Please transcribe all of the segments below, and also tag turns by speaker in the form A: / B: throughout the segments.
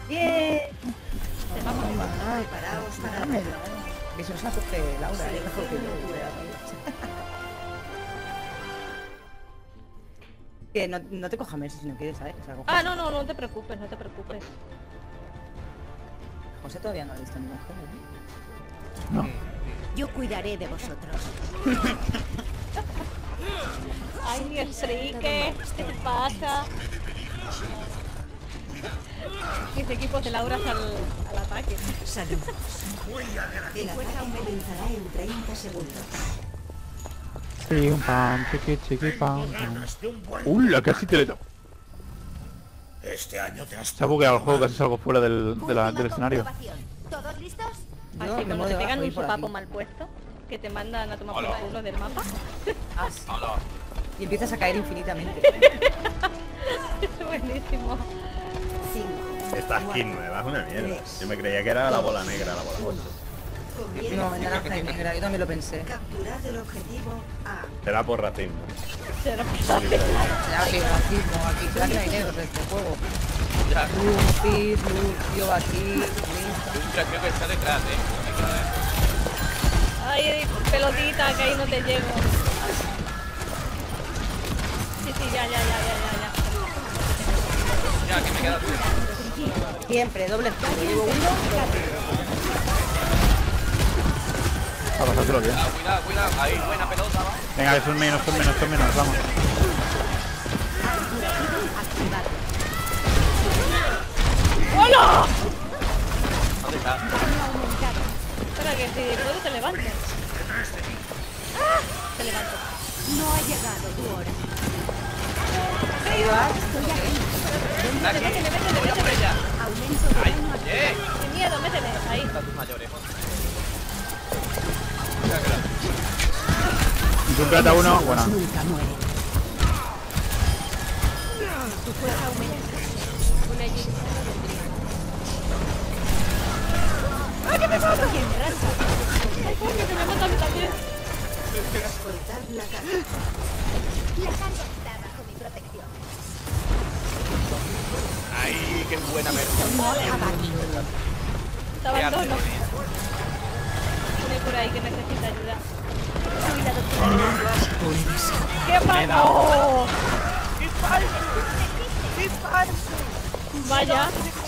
A: ¡Bien!
B: Preparaos para la prueba.
A: Eso es la coge Laura, es mejor que yo. Que no te coja Mercy si no quieres, ¿sabes? O sea,
C: Ah, no, no te preocupes, no te preocupes.
A: José todavía no ha visto ningún juego,
D: No.
B: Yo cuidaré de vosotros.
C: Ay, mi Enrique, ¿qué te pasa? Mis equipos de Laura al ataque.
B: Saludos. El ataque comenzará en 30 segundos.
D: Chiqui pam, chiqui pam. Casi te le toco.
E: Este año te has...
D: Se ha bugueado el juego, casi salgo fuera del escenario.
B: ¿Todos listos?
A: Yo
C: Así
A: me
C: cuando
A: muevo
C: te
A: debajo
C: pegan
A: y
C: un
A: por
C: sopapo
A: aquí.
C: mal puesto, que te mandan a tomar por culo del mapa.
A: Y empiezas a caer infinitamente.
C: Es buenísimo.
B: 5.
E: Esta skin nueva es una mierda. Yo me creía que era la bola negra, la bola roja.
A: No, en naranja y negra, yo también lo pensé.
B: Capturad el objetivo A.
E: Será por racismo.
C: Pero
A: Ya que racismo, aquí será que no hay negros en este juego. Luffy, Lucio, aquí,
F: Ultra creo que está detrás,
C: ay, pelotita, que ahí no te llego. Sí, ya.
F: Ya, que me queda.
A: siempre, doble escudo. Llevo uno,
D: A pasártelo bien.
F: Cuidado. Ahí, buena pelota, va.
D: Venga, que son menos, vamos.
C: ¡Hola!
F: ¿Dónde está?
C: Espera, que si puedo te levanto. ¡Ah! Te levanto.
B: No ha llegado tu hora.
A: ahí va.
C: Métele.
F: Voy por ella.
B: Aumento de
F: ¡Ay!
B: daño al
F: ¡Eh!
C: Sin miedo, métele. Ahí.
F: Están tus mayores.
D: Y un plata uno, bueno.
B: nunca muere.
C: Tu fuerza aumenta. Una allí. ¡Ay, que me mata! ¡Ay, coño, que me mata a mí también!
B: Cortad la carga.
G: La carga está bajo mi protección.
F: ¡Ay, qué buena versión!
C: Te abandono. Tiene por ahí que necesita ayuda. ¿Qué pasó? Vaya.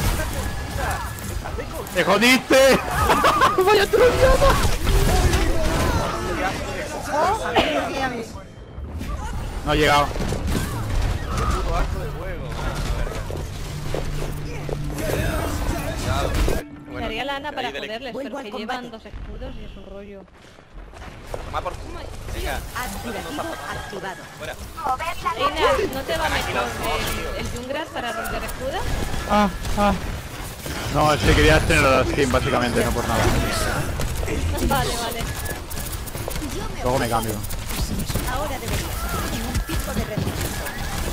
D: ¡Te jodiste! ¡Vaya trollada! No ha llegado.
F: Puto asco de juego.
C: Me haría lana para
F: dale.
C: joderles,
B: Vuelvo
C: pero que
B: al
C: llevan
B: combate.
C: 2 escudos y es un rollo.
F: Toma por... Venga.
B: Adjurativo activado.
F: Fuera.
C: Eina, ¿no te va mejor el Jungras para romper escudos?
D: No, es que quería tener la skin, básicamente, no por nada.
C: Vale.
D: Luego me cambio.
B: Ahora deberías tener un pico de rendimiento.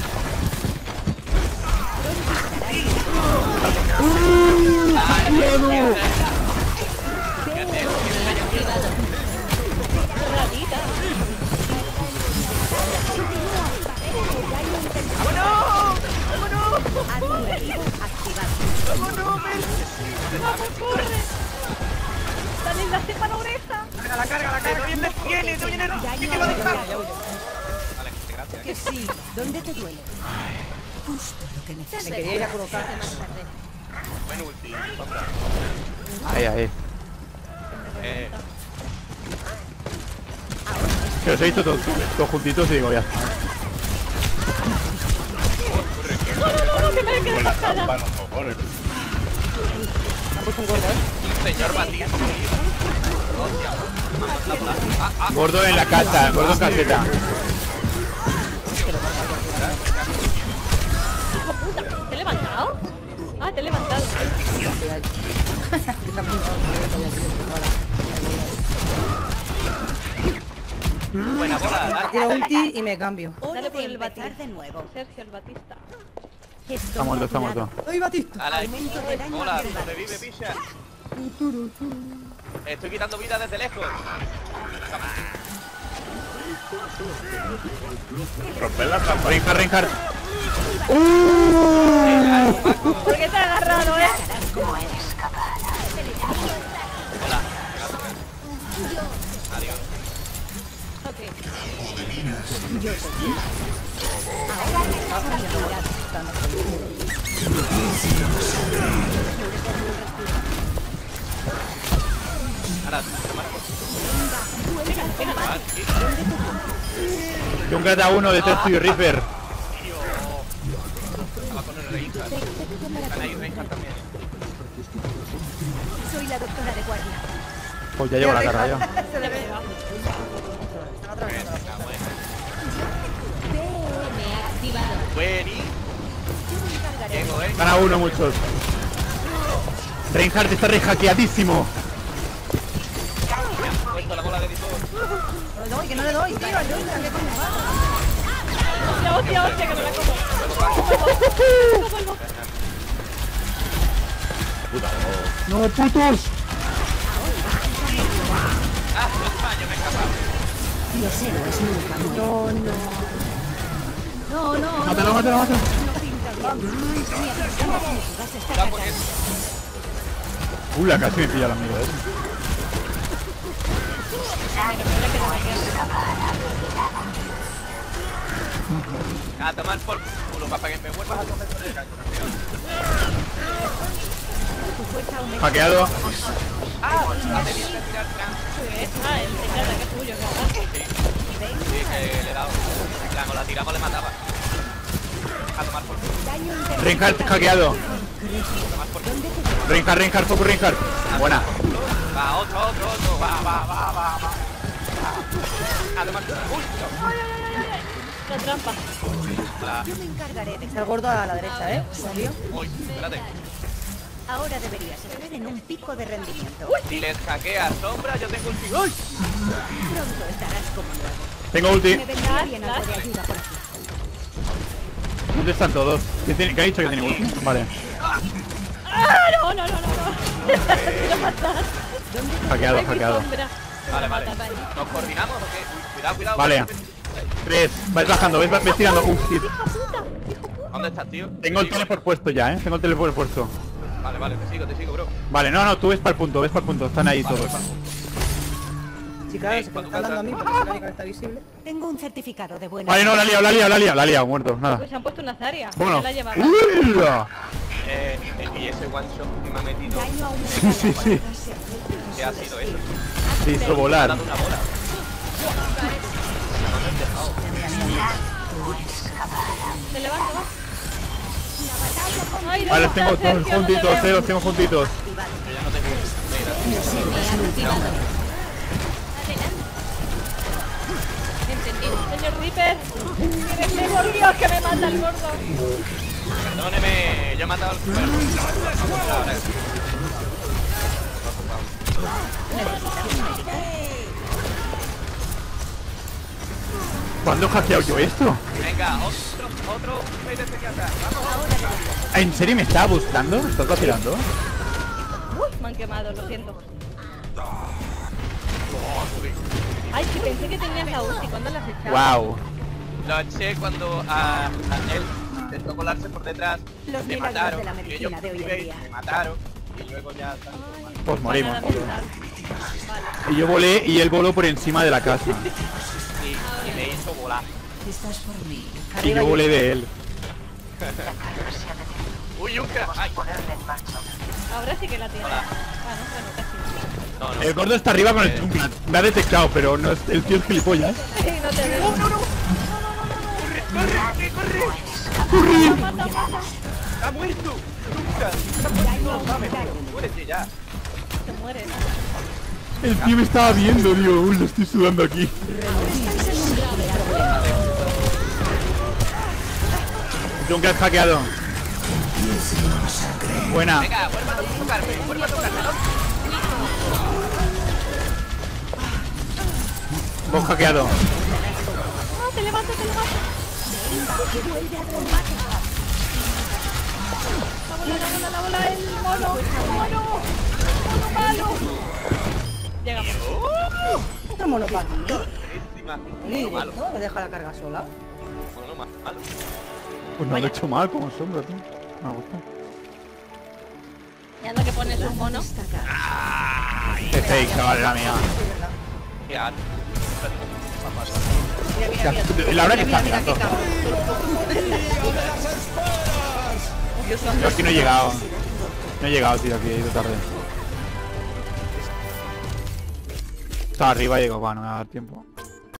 C: Ratita.
B: Adjurativo activado.
C: ¡Vamos, corre! ¡Dale la cepa a la oreja!
F: ¡Carga! ¡Viene!
B: Daño
F: Vale,
B: aumentado.
F: gracias.
B: Que sí. ¿Dónde te duele? Justo lo que
A: Me
B: necesitas.
A: quería ir a colocar.
F: Buen ulti. Sombra.
D: Ahí. Que los he visto todos juntitos y digo, ya está.
C: No, que me quedé pasada.
A: Me ha puesto un gordo,
F: Señor Batista.
D: Gordo en la casa, gordo en caseta.
C: Hijo puta, ¿te he levantado? Ah, te he levantado.
F: Buena bola.
A: Tiro ulti y me cambio.
B: Hora
C: Dale por
B: de
C: el
B: empezar
C: Batista.
B: de nuevo.
C: Sergio el Batista.
D: Está muerto.
A: ¡Ay, Batista!
B: Aumento de daño
F: Hola,
B: al rival.
F: sobrevive, picha. Estoy quitando vida desde lejos.
E: Romper la trampa.
D: Reinhardt.
C: ¿Por qué te has agarrado,
A: esta, no sé.
F: Ahora,
D: Junkrat a 1 de Tetsu y Reaper.
F: va con el Reinhardt. Están ahí Reinhardt también.
G: Soy la doctora de guardia.
D: Pues ya llevo la carga yo.
A: Se le ve.
G: PM activado.
F: Buení. Llego,
D: Gana 1 muchos. Reinhardt está re-hackeadísimo.
F: Puesto la bola de editor.
A: No le doy, que no le doy, tío. Ayuda, que coño va.
C: Hostia, hostia, que me la como.
D: ¡No, putos!
F: Yo me he escapado.
B: Los héroes nunca mueren.
A: No.
D: ¡Mátalo, mátalo, mátalo!
F: Cuidado porque
D: Casi me pilla el amigo,
F: a tomar por culo para que me vuelvas a comer con el gancho.
D: Hackeado.
F: Hace bien de tirar trans.
C: Ah, el Zenyatta, que es tuyo, ¿verdad?
F: Sí, que le he dado. Ya, con la tiramos le mataba. A tomar por culo.
D: Reinhardt hackeado. Reinhardt, foco Reinhardt. Buena.
F: Va, otro. Va. A tomar por culo.
C: La trampa.
G: Yo me encargaré de...
A: Está el gordo a la derecha, ¿eh? ¿Sabio?
F: Uy, espérate.
G: Ahora deberías estar en un pico de rendimiento.
F: Si les hackea sombra, yo tengo un tío. ¡Uy!
G: Pronto estarás como nuevo.
D: Tengo ulti.
G: Me vendría bien algo de ayuda por aquí.
D: ¿Dónde están todos? ¿Qué ha dicho que tiene ulti? Vale.
C: ¡Ah, no! Quiero matar.
D: Hackeado.
C: Sombra.
F: Vale. ¿Nos coordinamos o qué? Uy, cuidado.
D: Vale. 3. Vais bajando, vais tirando. Hit.
F: ¿Dónde estás, tío?
D: Tengo el teleport puesto ya, Tengo el teleport puesto.
F: Vale, te sigo, bro.
D: Vale, no, tú ves para el punto, Están ahí todos.
A: Sí, claro, se me están dando a mí porque es la única que está visible.
G: Tengo un certificado de buena...
D: Vale, no, la he liado, muerto, nada.
C: Pues se han puesto una Zarya.
D: Bueno.
C: Se la llevan.
D: ¡Uy!
F: Y ese one shot que me ha metido.
G: Daño a un...
D: Sí.
F: ¿Qué ha sido eso?
D: Se hizo
F: Me ha
D: volar.
F: dado una bola.
C: Se levanta, va. Ay, no,
D: Vale,
C: no,
D: los tengo
C: Sergio,
D: todos
C: no
D: juntitos,
C: te veo.
D: los tengo juntitos.
F: Yo ya no tengo. Mira.
C: Entendido. Señor Reaper. Mírenme, por Dios, que me mata el gordo.
F: Perdóneme, yo he matado al perro. Ahora.
D: ¿Cuándo he hackeado yo esto?
F: Venga, otro de Zenyatta. Vamos.
D: ¿En serio me estaba buscando? ¿Estás vacilando?
C: Uy, me han quemado, lo siento. Ay, que pensé que tenías la ulti. ¿Cuándo la has echado?
D: Wow.
F: Lo eché cuando a él intentó colarse por detrás.
G: Los
F: Me
G: milagros
F: mataron.
G: de la
F: Y ellos
G: medicina de hoy en día.
F: me mataron. Y luego ya...
D: Pues morimos.
C: Nada, pensar.
D: Y yo volé y él voló por encima de la casa.
F: Y me hizo volar.
B: Estás por mí.
D: Y yo volé de él.
F: Uy, un crack. Ay.
C: Ahora sí que la tiene.
F: Hola.
C: Bueno, casi.
F: No.
D: El gordo está arriba con el Junkrat. Me ha detectado, pero no es el tío es gilipollas.
C: Sí, no te veo.
F: ¡Corre!
C: Mata.
F: ¡Ha muerto! ¡Nunca! ¡Muérete ya!
C: Se muere.
D: El tío me estaba viendo, digo, uy, lo estoy sudando aquí. Junkrat hackeado. Buena.
F: Venga, vuelva a tocarme, vuelva a tocarme.
D: Vos hackeado.
C: No, te levanto. La bola, el mono malo. Llegamos.
A: Otro monopalo.
F: Encima.
A: Sí,
F: Malo.
A: ¿no? Me deja la carga sola.
F: Bueno, malo.
D: Pues no lo he hecho mal como sombra, tío. Me gusta.
C: Y anda que pones un mono.
D: Qué fake, chaval, la mía.
F: Ya.
A: Mira,
D: La hora que está mirando.
A: qué cabrón. Dios
D: Yo
A: santo.
D: aquí no he llegado. No he llegado, tío, aquí he ido tarde. Estaba arriba y digo, bueno, no me va a dar tiempo.